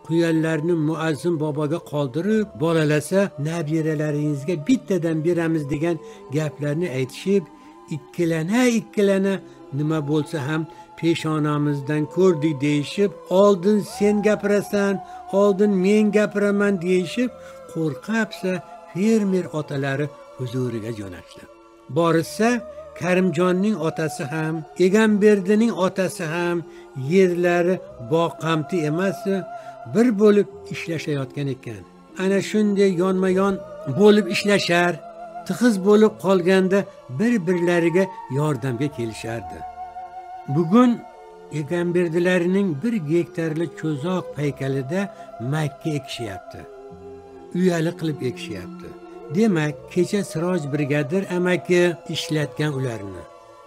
Quyonlarni muazzin boboga qoldirib, bolalasa nabiralaringizga bittadan beramiz degan gaplarni aytishib, ikkilana nima bo'lsa ham peshonamizdan ko'rdik deyishib, oldin sen gapirasan, oldin men gapiraman deyishib, qo'rqabsa fermer otalari huzuriga jo'nashdi. Borsa Karimjonning otasi ham, Egamberdining otasi ham yerlari boqamti emas, bir bo'lib ishlashayotgan ekan. Ana shunday yonma-yon bo'lib ishlashar, tig'iz bo'lib qolganda bir-birlariga yordamga kelishardi. Bugun Egamberdilarining 1 gektarli cho'zoq paykalida makka ekishyapti. Uyali qilib ekishyapti. Demak, kecha Siroj brigadir amaki ishlatgan ularni.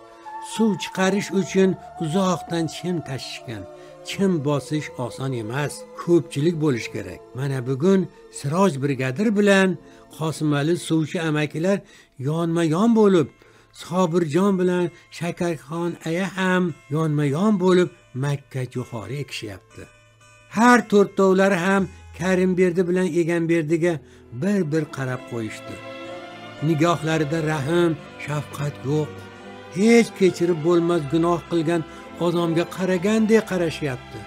Suv chiqarish uchun uzoqdan chim tashishgan. Chim bosish oson emas, ko'pchilik bo'lish kerak. Mana bugun Siroj brigadir bilan Qosimali suvchi amakilar yonma-yon bo'lib, Sobirjon bilan Shakarxon aya ham yonma-yon bo'lib Makka jo'xori ekishyapti. Har to'rtovlari ham Karimberdi bilan Egamberdiga bir qarab qo'yishdi. Nigohlarida rahm, shafqat yo'q. Hech kechirib bo'lmas gunoh qilgan odamga qaragandek qarashyapti.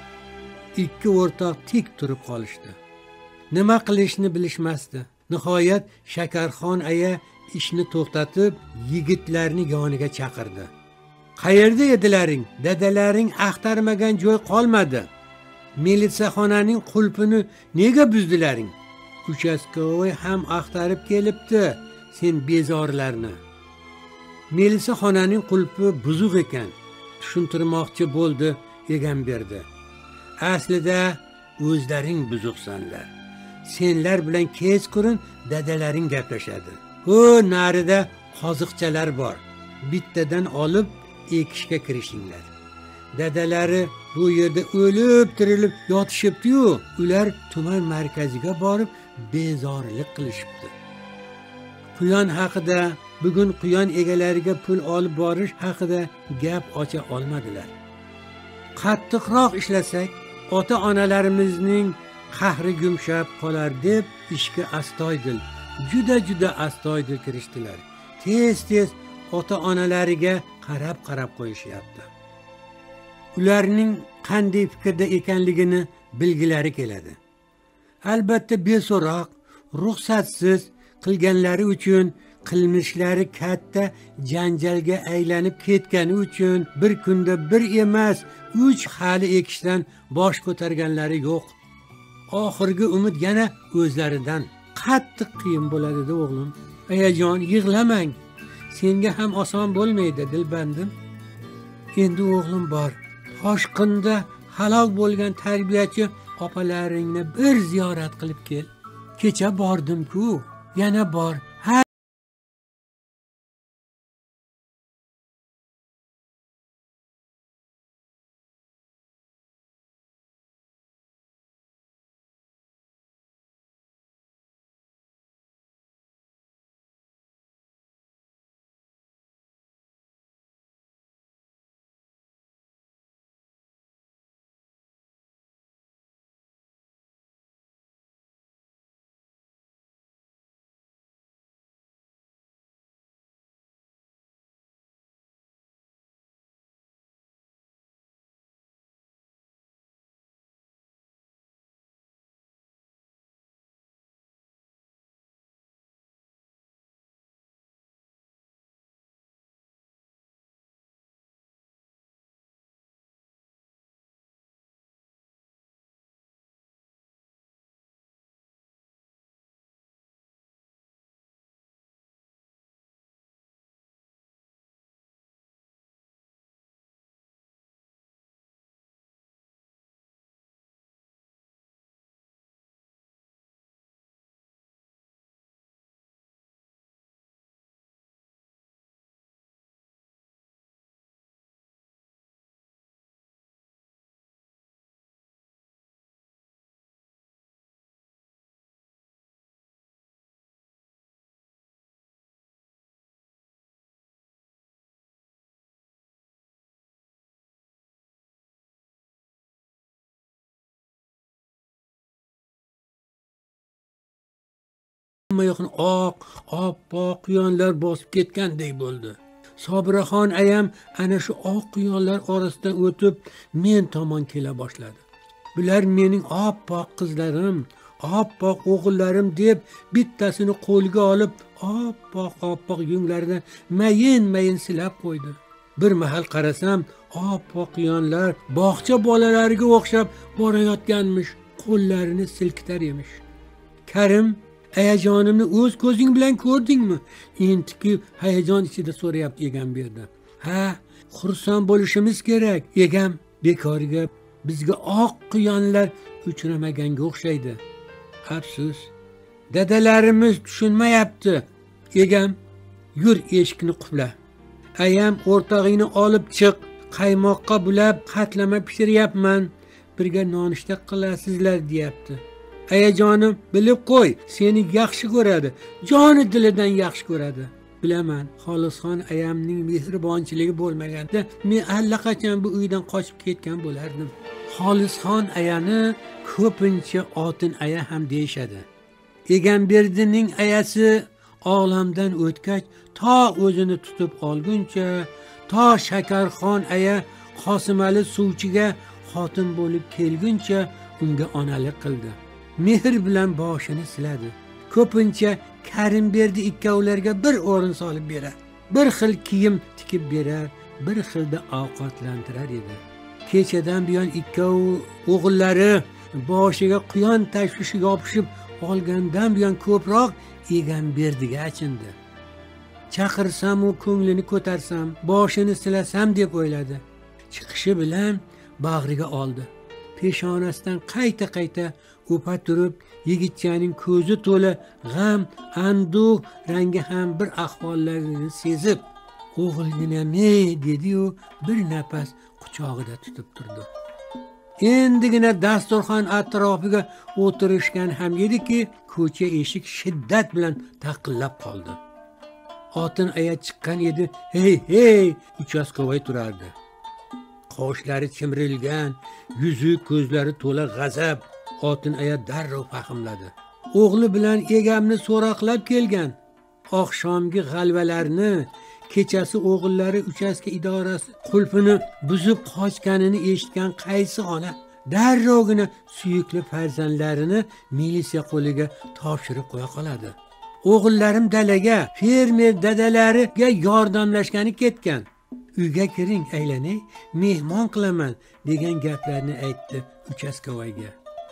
Ikki o'rtoq tik turib qolishdi. Nima qilishni bilishmasdi. Nihoyat Shakarxon aya ishni to'xtatib, yigitlarni yoniga chaqirdi. Qayerda edilaring? Dadalaring axtarmagan joy qolmadi. Militsiyaxonaning qulpini nega buzdilaring? Uchastkovoy ham axtarib kelibdi sen bezorlarni. Militsiyaxonaning qulpi buzuq ekan, tushuntirmoqchi bo'ldi Egamberdi. Aslida o'zlaring buzuqsanlar. Senlar bilan kechqurun dadalaring gaplashadi. O narida qoziqchalar bor. Bittadan olib ekishga kirishinglar. Dadalari bu yerda o'lib tirilib yotishibdi-yu, ular tuman markaziga borib bezorilik qilishibdi. Quyon haqida, bugun quyon egalariga pul olib borish haqida gap ocha olmadilar. Qattiqroq ishlasak, ota-onalarimizning qahri yumshab qolar deb ishga astoydil, juda astoydil kirishdilar. Tez ota-onalariga qarab qo'yishyapti. Ularning qanday fikrda ekanligini bilgilari keladi. Albatta beso'roq, ruxsatsiz qilganlari uchun, qilmishlari katta janjalga aylanib ketgani uchun bir kunda bir emas, 3 hali ekishdan bosh ko'targanlari yo'q. Oxirgi umid yana o'zlaridan. Qattiq qiyin bo'ladi o'g'lim. Ayajon, yig'lamang. Senga ham oson bo'lmaydi, dilbandim. Endi o'g'lim bor. Toshqinda halok bo'lgan tarbiyachi opalaringni bir ziyorat qilib kel. Kecha bordim-ku, yana bor. hamma yoqni oppoq quyonlar bosib ketgandek bo'ldi. Sobiraxon ayam ana shu oq quyonlar orasidan o'tib men tomon kela boshladi. Bular mening oppoq qizlarim, oppoq o'g'illarim deb bittasini qo'lga olib oppoq yunglaridan mayin silab qo'ydi. Bir mahal qarasam, oppoq quyonlar bog'cha bolalariga o'xshab borayotganmish, qo'llarini silkitar emish. Karim, hayajonimni o'z ko'zing bilan ko'rdingmi? Intiki hayajon ichida so'rayapti egam bu yerda. Ha, xursand bo'lishimiz kerak. Egam bekoriga bizga oq quyonlar uchramaganga o'xshaydi. Afsus, dadalarimiz tushunmayapti. Egam, yur eshikni qufla. Ayam o'rtog'ingni olib chiq, qaymoqqa bulab qatlama pishiryapman. Birga nonushta qilasizlar deyapti. Ayajonim, bilib qo'y, seni yaxshi ko'radi, joni dilidan yaxshi ko'radi. Bilaman, Xolisxon ayamning mehribonchiligi bo'lmaganda men allaqachon bu uydan qochib ketgan bo'lardim. Xolisxon ayani ko'pincha Otin aya ham deyishadi. Egamberdining ayasi olamdan o'tgach, to o'zini tutib olguncha, to Shakarxon aya Qosimali suvchiga xotin bo'lib kelguncha unga onalik qildi. Mehr bilan boshini siladi. Ko'pincha Karimberdi ikkovlarga bir o'rin solib berar. Bir xil kiyim tikib berar, bir xilda ovqatlantirar edi. Kechadan buyon ikkov o'g'illari boshiga quyon tashvishi yopishib olgandan buyon ko'proq Egamberdiga achindi. Chaqirsam u ko'nglini ko'tarsam, boshini silasam deb o'yladi. Chiqishi bilan bag'riga oldi. Peshonasidan qayta o'pa turib, yigitchaning ko'zi to'la g'am, anduh rangi ham bir ahvollarini sezib, o'g'ilginam-e dedi-yu, bir nafas quchog'ida tutib turdi. Endigina dasturxon atrofiga o'tirishgan ham ediki, ko'cha eshik shiddat bilan taqillab qoldi. Otin aya chiqqan edi. Hey, uchastkovoy turardi. Qoshlari chimirilgan, yuzi ko'zlari to'la g'azab. Otin aya darrov fahmladi. O'g'li bilan egamni so'roqlab kelgan. Oqshomgi g'alvalarni, kechasi o'g'illari uchastka idorasi qulfini buzib qochganini eshitgan qaysi ona darrovgina suyukli farzandlarini militsiya qo'liga topshirib qo'ya qoladi. O'g'illarim dalaga, fermer dadalariga yordamlashgani ketgan. Uyga kiring, aylanay, mehmon qilaman degan gaplarni aytdi uchastkovoyga.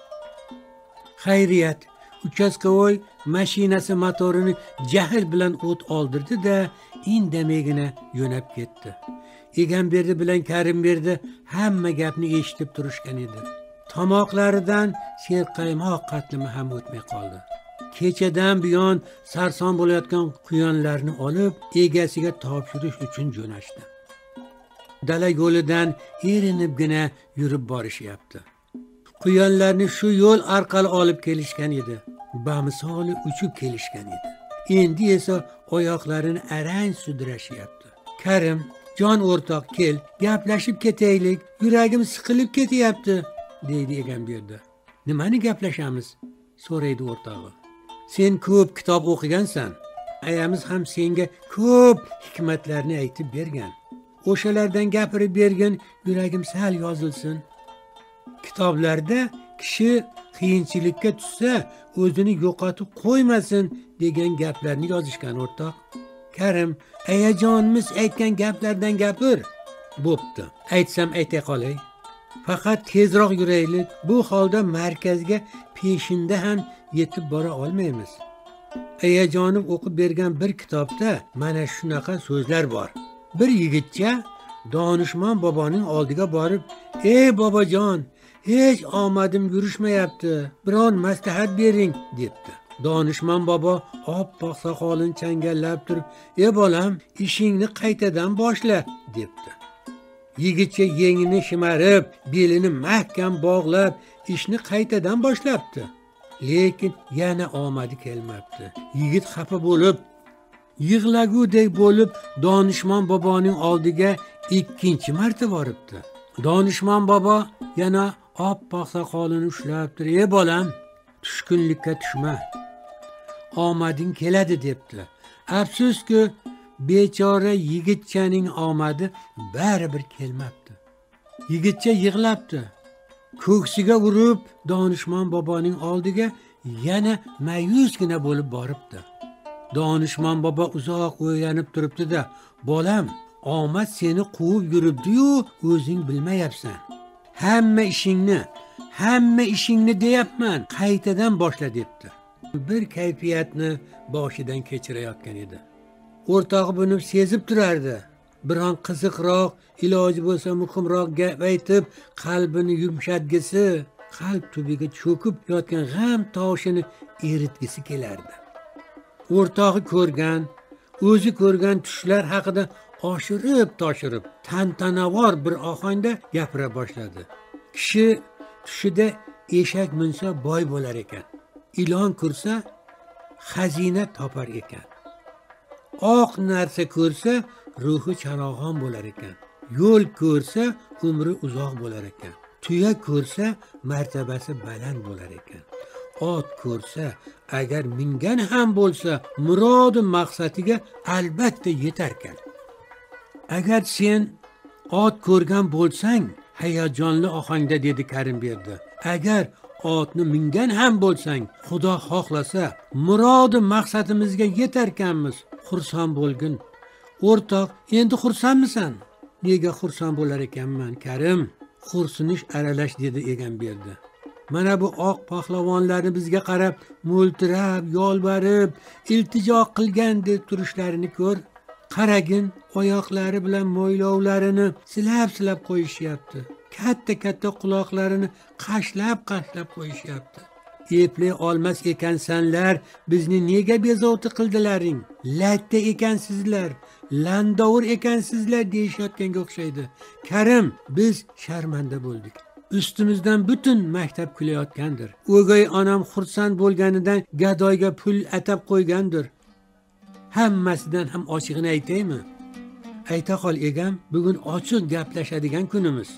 Xayriyat, uchastkovoy mashinasi motorini jahl bilan o't oldirdi-da, indamaygina yo'nab ketdi. Egamberdi bilan Karimberdi hamma gapni eshitib turishgan edi. Tomoqlaridan serqaymoq qatlimi ham o'tmay qoldi. Kechadan buyon sarson bo'layotgan quyonlarni olib, egasiga topshirish uchun jo'nashdi. Dala yo'lidan erinibgina yurib borishyapti. Quyonlarni shu yo'l orqali olib kelishgan edi. Bamisoli uchib kelishgan edi. Endi esa oyoqlarini arang sudrashyapti. Karim, jon o'rtoq, kel, gaplashib ketaylik. Yuragim siqilib ketyapti, deydi Egamberdi. Nimani gaplashamiz? So'raydi o'rtog'i. Sen ko'p kitob o'qigansan. Ayamiz ham senga ko'p hikmatlarni aytib bergan. O'shalardan gapirib bergin, yuragim sal yozilsin. Kitoblarda kishi qiyinchilikka tushsa, o'zini yo'qotib qo'ymasin degan gaplarni yozishgan o'rtoq. Karim, ayajonimiz aytgan gaplardan gapir. Bo'pti. Aytsam aytay qolay. Faqat tezroq yuraylik. Bu holda markazga peshinda ham yetib bora olmaymiz. Ayajonim o'qib bergan bir kitobda mana shunaqa so'zlar bor. Bir yigitcha donishmon boboning oldiga borib, "Ey bobojon, hech omadim yurishmayapti. Biron maslahat bering", debdi. Donishmon bobo oppoq soqolini changallab turib, "Ey bolam, ishingni qaytadan boshla", debdi. Yigitcha yengini shimarib, belini mahkam bog'lab, ishni qaytadan boshlabdi. Lekin yana omadi kelmabdi. Yigit xafa bo'lib, yig'lagudek bo'lib donishmon boboning oldiga ikkinchi marta boribdi. Donishmon bobo yana oppoq soqolini ushlab turib, "Ey bolam, tushkunlikka tushma. omading keladi debdi. Afsuski, bechora yigitchaning omadi baribir kelmabdi. Yigitcha yig'labdi. Ko'ksiga urib, donishmon boboning oldiga yana ma'yusgina bo'lib boribdi. Donishmon bobo uzoq o'ylanib turibdi-da, "Bolam, omad seni quvib yuribdi-yu, o'zing bilmayapsan. Hamma ishingni deyapman, qaytadan boshla" debdi. Bir kayfiyatni boshidan kechirayotgan edi. O'rtog'i buni sezib turardi. Biron qiziqroq, iloji bo'lsa muhimroq gap aytib, qalbini yumshatgisi, qalb tubiga cho'kib yotgan g'am toshini eritgisi kelardi. O'rtog'i o'zi ko'rgan tushlar haqida oshirib-toshirib, tantanavor bir ohangda gapira boshladi. Kishi tushida eshak minsa boy bo'lar ekan. Ilon ko'rsa xazina topar ekan. Oq narsa ko'rsa ruhi charog'on bo'lar ekan. Yo'l ko'rsa umri uzoq bo'lar ekan. Tuya ko'rsa martabasi baland bo'lar ekan. Ot ko'rsa agar mingan ham bo'lsa murodi maqsadiga albatta yetar ekan. Agar sen ot ko'rgan bo'lsang, hayajonli ohangda dedi Karimberdi. Agar otni mingan ham bo'lsang, Xudo xohlasa murodi maqsadimizga yetarkanmiz. Xursand bo'lgin. O'rtoq, endi xursandmisan? Nega xursand bo'lar ekanman, Karim? Xursinish aralash dedi Egamberdi. Mana bu oq pahlavonlarni bizga qarab, mo'ltirab, yolbarib, iltijo qilgan deb turishlarini ko'r. Qaragin, oyoqlari bilan mo'ylovlarini silab qo'yishyapti. Katta quloqlarini qashlab qo'yishyapti. Eplay olmas ekansanlar, bizni nega bezovta qildilaring? Latta ekansizlar, landovur ekansizlar deyishayotganga o'xshaydi. Karim, biz sharmanda bo'ldik. Ustimizdan butun maktab kulayotgandir. O'gay onam xursand bo'lganidan gadoyga pul atab qo'ygandir. Hammasidan ham ochiqni aytaymi? Ayta qol egam, bugun ochiq gaplashadigan kunimiz.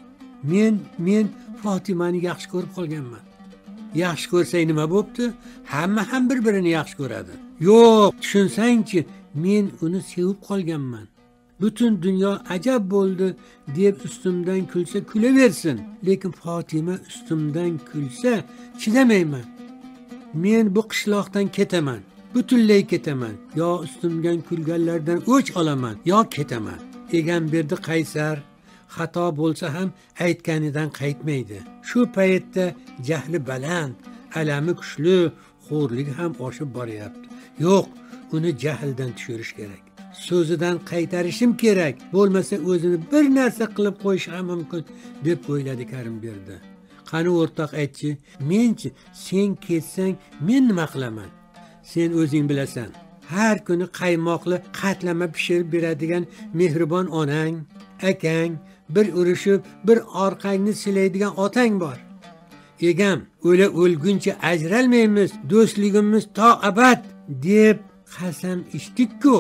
Men Fotimani yaxshi ko'rib qolganman. Yaxshi ko'rsang nima bo'pti? Hamma ham bir-birini yaxshi ko'radi. Yo'q, tushunsangchi, men uni sevib qolganman. Butun dunyo ajab bo'ldi deb ustimdan kulsa kulaversin, lekin Fotima ustimdan kulsa chidamayman. Men bu qishloqdan ketaman, butunlay ketaman. Yo ustimdan kulganlardan o'ch olaman, yo ketaman. Egamberdi qaysar, xato bo'lsa ham aytganidan qaytmaydi. Shu paytda jahli baland, alami kuchli, xo'rligi ham oshib boryapti. Yo'q, uni jahldan tushirish kerak. So'zidan qaytarishim kerak, bo'lmasa o'zini bir narsa qilib qo'yishi ham mumkin deb o'yladi Karimberdi. Qani o'rtoq aytchi, menchi sen ketsang men nima qilaman? Sen o'zing bilasan. Har kuni qaymoqli qatlama pishirib beradigan mehribon onang, akang, bir urishib, bir orqangni silaydigan otang bor. Egam, o'lguncha ajralmaymiz, do'stligimiz to abad deb qasam ichdik-ku.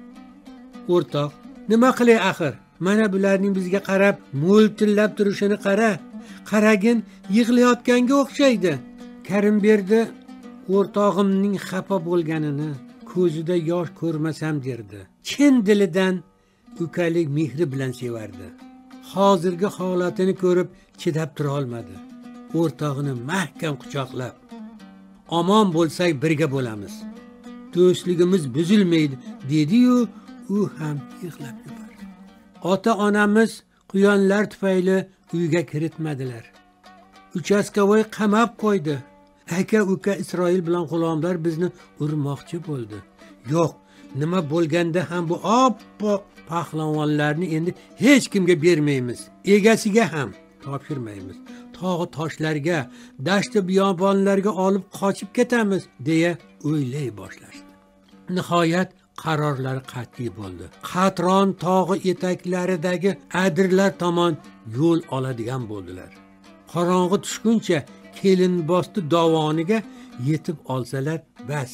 O'rtoq, nima qilay axir? Mana bularning bizga qarab mo'ltillab turishini qara. Qaragin, yig'layotganga o'xshaydi. Karimberdi o'rtog'imning xafa bo'lganini, ko'zida yosh ko'rmasam derdi. Chin dilidan ukalik mehri bilan sevardi. Hozirgi holatini ko'rib chidab tura olmadi. O'rtog'ini mahkam quchoqlab, "Omon bo'lsak birga bo'lamiz. Do'stligimiz buzilmaydi" dedi-yu, u ham yig'lab yubordi. Ota-onamiz quyonlar tufayli uyga kiritmadilar. Uchastkovoy qamab qo'ydi. Aka-uka Isroil bilan g'ulomlar bizni urmoqchi bo'ldi. Yo'q, nima bo'lganda ham bu oppoq pahlavonlarni endi hech kimga bermaymiz. Egasiga ham topshirmaymiz. Tog' toshlarga, dashti biyobonlarga olib qochib ketamiz deya o'ylay boshlashdi. Nihoyat qarorlari qat'iy bo'ldi. Qatron tog'i etaklaridagi adirlar tomon yo'l oladigan bo'ldilar. Qorong'i tushguncha Kelinbosti dovoniga yetib olsalar bas.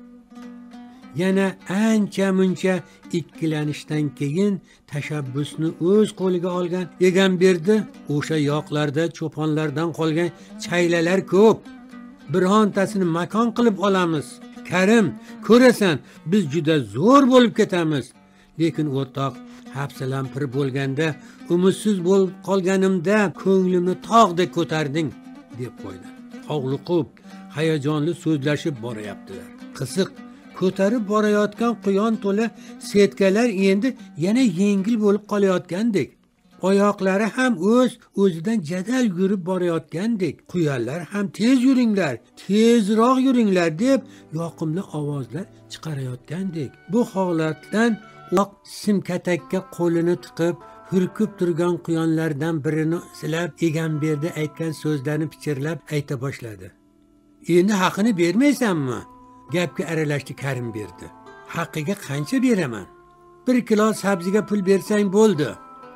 Yana ancha-muncha ikkilanishdan keyin tashabbusni o'z qo'liga olgan Egamberdi, o'sha yoqlarda cho'ponlardan qolgan chaylalar ko'p. Birontasini makon qilib olamiz. Karim, ko'rasan, biz juda zo'r bo'lib ketamiz. Lekin o'rtoq, hafsalam pir bo'lganda, umidsiz bo'lib qolganimda ko'nglimni tog'dek ko'tarding, deb qo'ydi. Hovliqib, hayajonli so'zlashib borayaptilar. Qiziq, ko'tarib borayotgan quyon to'la setkalar endi yana yengil bo'lib qolayotgandek. Oyoqlari ham o'zidan jadal yurib borayotgandek. Quyonlar ham tez yuringlar, tezroq yuringlar deb yoqimli ovozlar chiqarayotgandek. Bu holatdan oq simkatakka qo'lini tiqib, hurkib turgan quyonlardan birini silab, Egamberdi aytgan so'zlarni pichirlab ayta boshladi. Endi haqini bermaysanmi? Gapga aralashdi Karimberdi. Haqqiga qancha beraman? 1 kilo sabziga pul bersang bo'ldi.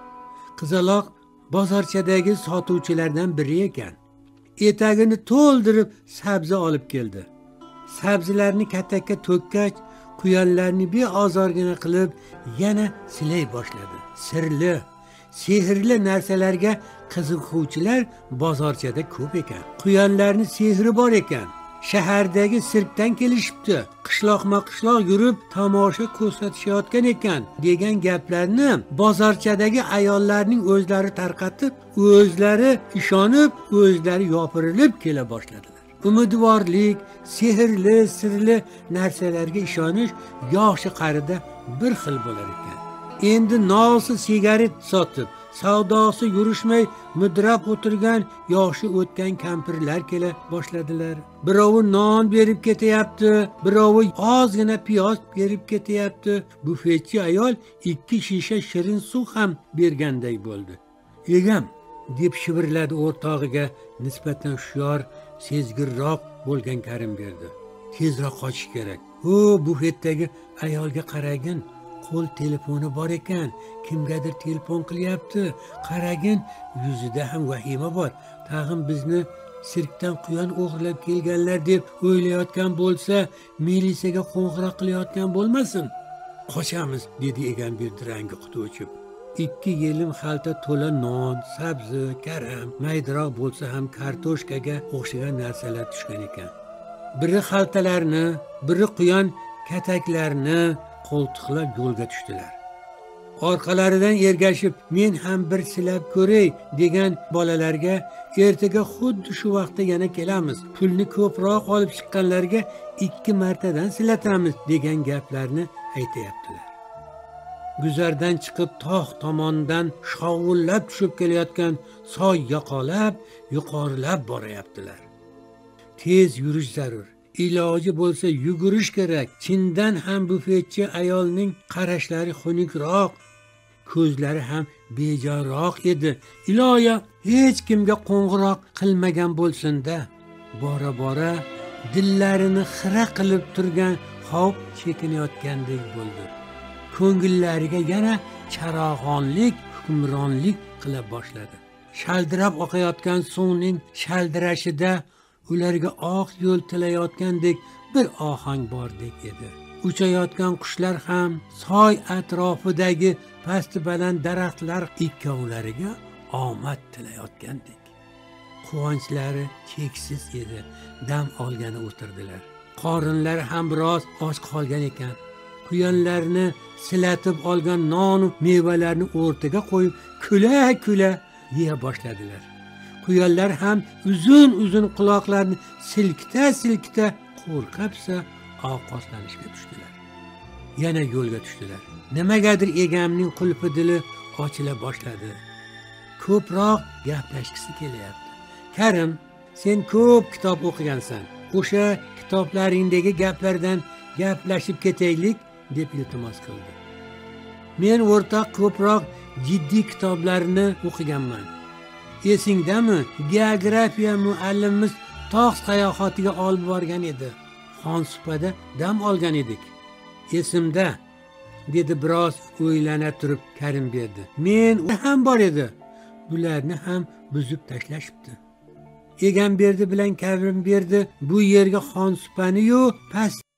Qizaloq bozorchadagi sotuvchilardan biri ekan. Etagini to'ldirib sabzi olib keldi. Sabzilarni katakka to'kkach, quyonlarni beozorgina qilib yana silay boshladi. Sirli, sehrli narsalarga qiziquvchilar bozorchada ko'p ekan. Quyonlarni sehri bor ekan. Shahardagi sirkdan kelishibdi. Qishloqma-qishloq yurib tomosha ko'rsatishayotgan ekan degan gaplarni bozorchadagi ayollarning o'zlari tarqatib, o'zlari ishonib, o'zlari yopirilib kela boshladilar. Umidvorlik, sehrli, sirli narsalarga ishonish yoshi qarida bir xil bo'lar ekan. Endi nosi sigaret sotib, savdosi yurishmay mudrab o'tirgan yoshi o'tgan kampirlar kela boshladilar. Birovi non berib ketyapti, birovi ozgina piyoz berib ketyapti. Bufetchi ayol 2 shisha shirin suv ham berganday bo'ldi. "Egam", deb shivirladi o'rtog'iga nisbatan hushyor, sezgirroq bo'lgan Karimberdi. "Tezroq qochish kerak. O, bufetdagi ayolga qaragin. Qo'l telefoni bor ekan, kimgadir telefon qilyapti. Qaragin, yuzida ham vahima bor. Tag'in bizni sirkdan quyon o'g'irlab kelganlar deb o'ylayotgan bo'lsa, militsiyaga qo'ng'iroq qilayotgan bo'lmasin. Qochamiz", dedi Egamberdi rangi quti o'chib. 2 yelim xalta to'la non, sabzi, karam, maydaroq bo'lsa ham kartoshkaga o'xshagan narsalar tushgan ekan. Biri xaltalarni, biri quyon kataklarni qo'ltiqlab yo'lga tushdilar. Orqalaridan ergashib, "Men ham bir silab ko'ray" degan bolalarga ertaga xuddi shu vaqtda yana kelamiz. Pulni ko'proq olib chiqqanlarga 2 martadan silatamiz degan gaplarni aytayaptilar. Guzardan chiqib tog' tomondan shovullab tushib kelayotgan soy yoqolab, yuqorilab borayaptilar. Tez yurish zarur. Iloji bo'lsa yugurish kerak. Chindan ham bufetchi ayolning qarashlari xunukroq, ko'zlari ham bejo'roq edi. Iloyo hech kimga qo'ng'iroq qilmagan bo'lsin-da. Bora-bora dillarini xira qilib turgan xavf chekinayotgandek bo'ldi. Ko'ngillariga yana charog'onlik, hukmronlik qila boshladi. Shaldirab oqayotgan suvning shaldirashida ularga oq yo'l tilayotgandek bir ohang bordek edi. Uchayotgan qushlar ham soy atrofidagi past baland daraxtlar ikkovlariga omad tilayotgandek. Quvonchlari cheksiz edi. Dam olgani o'tirdilar. Qorinlari ham biroz och qolgan ekan. Quyonlarni silatib olgan non va mevalarni o'rtaga qo'yib, kula-kula yeya boshladilar. Quyonlar ham uzun-uzun quloqlarini silkita-silkita qo'rqibsa ovqatlanishga tushdilar. Yana yo'lga tushdilar. Nimagadir Egamning qulfi dili ochila boshladi. Ko'proq gaplashgisi kelyapti. "Karim, sen ko'p kitob o'qigansan. O'sha kitoblaringdagi gaplardan gaplashib ketaylik", deb iltimos qildi. "Men o'rtoq ko'proq jiddiy kitoblarni o'qiganman. Esingdami? Geografiya muallimimiz tog' sayohatiga olib borgan edi. Xonsupada dam olgan edik." "Esimda", dedi biroz o'ylana turib Karimberdi. "Men ham bor edi. Bularni ham buzib tashlashibdi." Egamberdi bilan Karimberdi bu yerga Xonsupani-yu past